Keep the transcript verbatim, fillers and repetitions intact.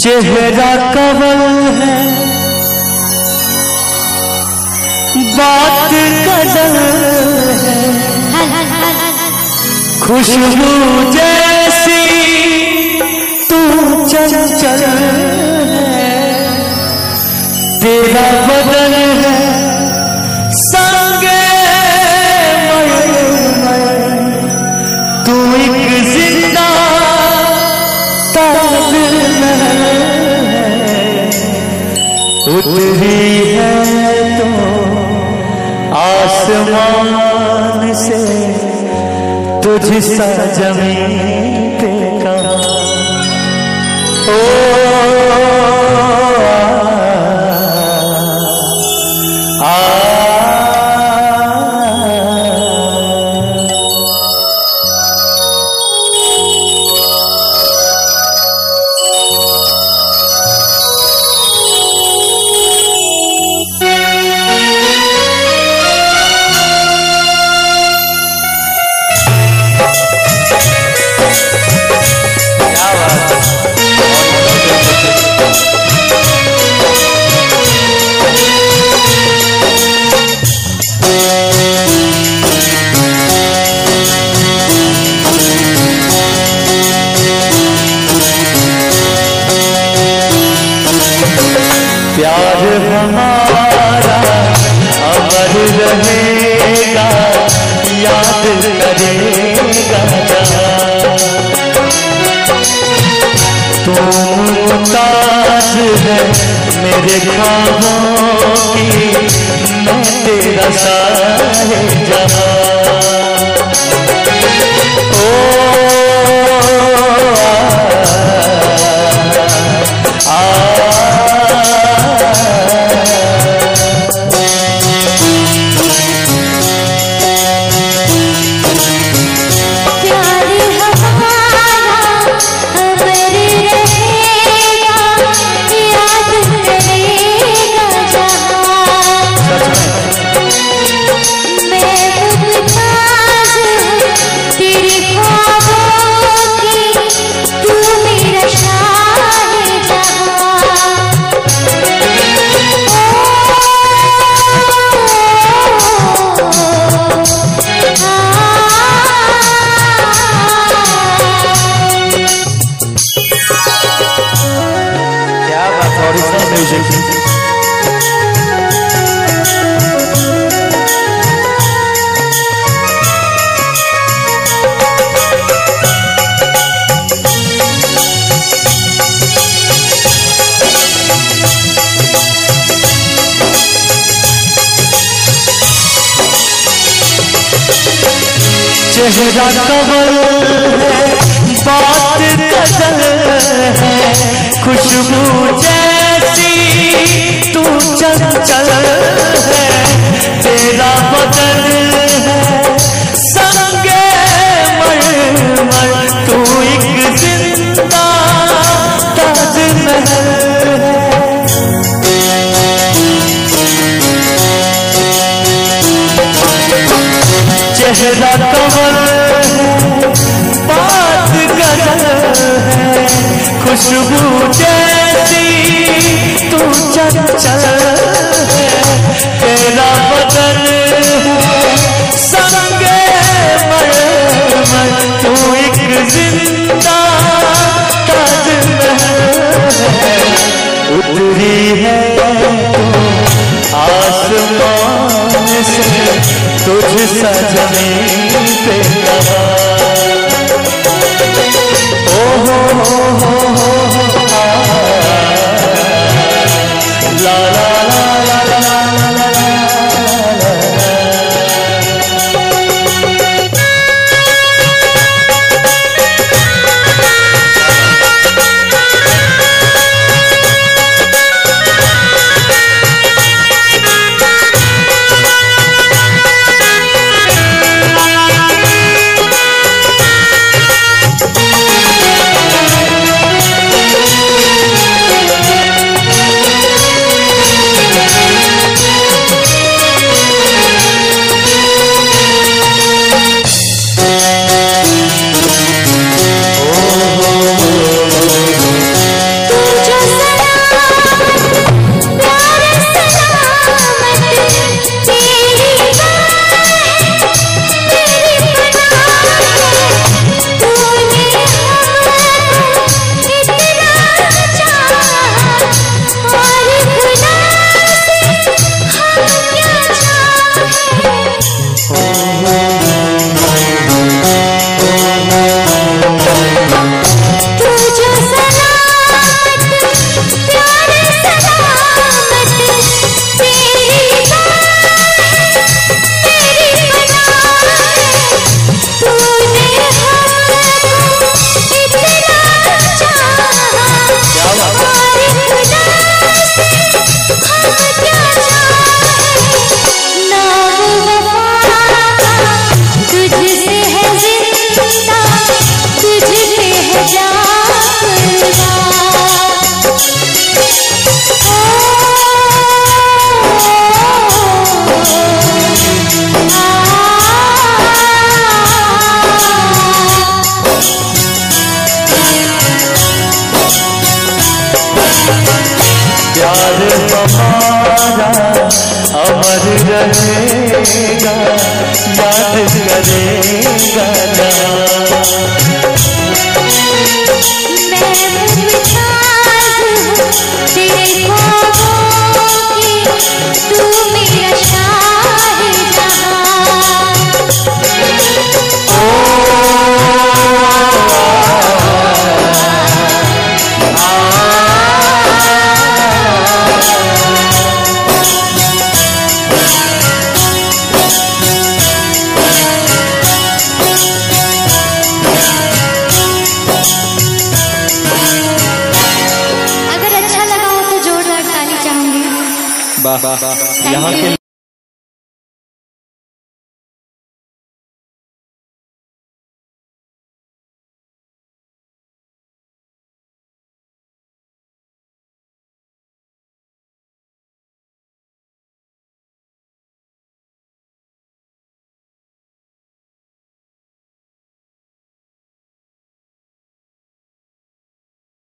चेहरा कवल है बात कदर है, खुशबू जैसी तू चंचल है, तेरा बदन है संगे मर, तू एक जिंदा ताजमहल है, उतरी है तो आसमान से तुझ सा जमीन पे कहाँ। ओ आ, आ, प्यार हमारा अमर रहेगा, याद करेगा तुम मुमताज है मेरे ख्वाबों की, मैं तेरा सारे जहां। ओ आ, आ, चेहरा कवल है बात कदर है, खुशबू जैसी तू चंचल है, तेरा बदन है संगे मर मर, तू एक जिंदा ताजमहल है। चेहरा कवल है बात कदर है, खुशबू जैसी तू चंचल है, तेरा बदन है संगे मर मर, तू एक जिंदा ताजमहल है, उतरी है तो आसमान से तुझ सा जमीन पे कहाँ। ओ हो हो हो हो आ, ला ला ला ला ला ला ला ला। प्यार हमारा अमर रहेगा, याद करेगा ना। यहाँ के